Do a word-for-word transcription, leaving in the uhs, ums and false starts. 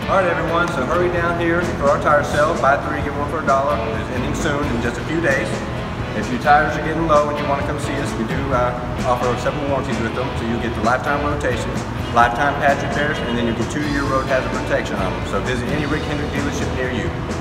Alright everyone, so hurry down here for our tire sale. Buy three, get one for a dollar. It's ending soon in just a few days. If your tires are getting low and you want to come see us, we do uh, offer several warranties with them. So you get the lifetime rotation, lifetime patch repairs, and then you get two-year road hazard protection on them. So visit any Rick Hendrick dealership near you.